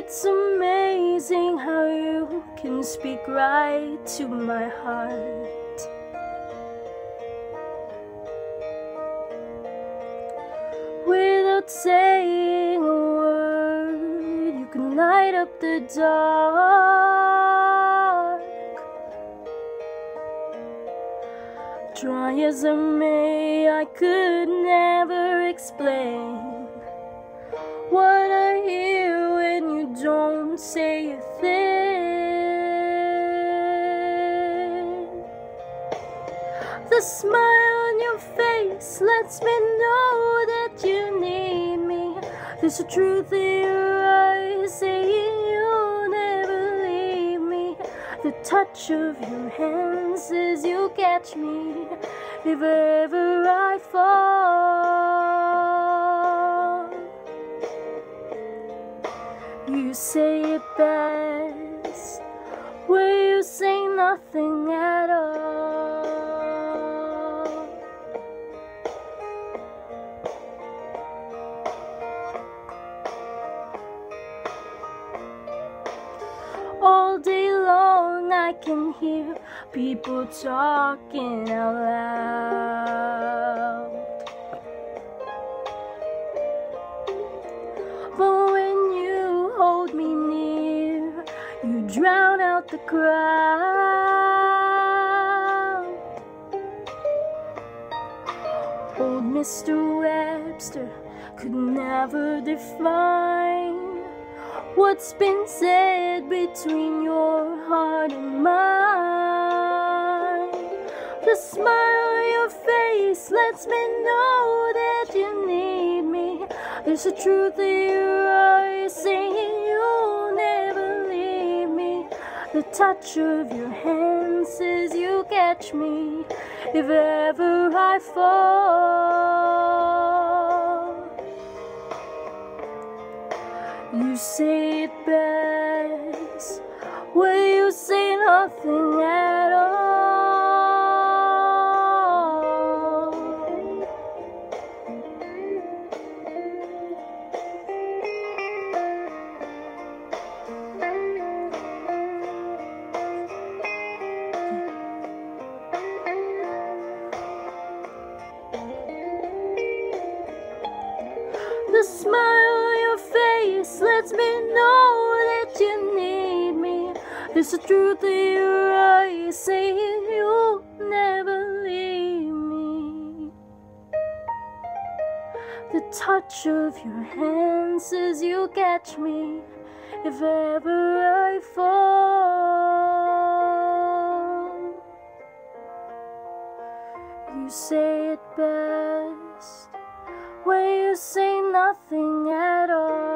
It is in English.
It's amazing how you can speak right to my heart. Without saying a word, you can light up the dark. Try as I may, I could never explain what I hear when you don't say a thing. The smile on your face lets me know that you need me. There's a truth in your eyes saying you'll never leave me. The touch of your hands says you'll catch me if ever I fall. You say it best when you say nothing at all. All day long I can hear people talking out loud, but when you hold me near, you drown out the crowd. Old Mr. Webster could never define what's been said between your heart and mine. The smile on your face lets me know that you need me. There's a truth in your eyes saying you'll never leave me. The touch of your hand says you'll catch me if ever I fall. You say it best when you say nothing at all. The smile on your face lets me know that you need me. There's a truth in your eyes saying you'll never leave me. The touch of your hand says you'll catch me if ever I fall. You say it best when you say nothing at all.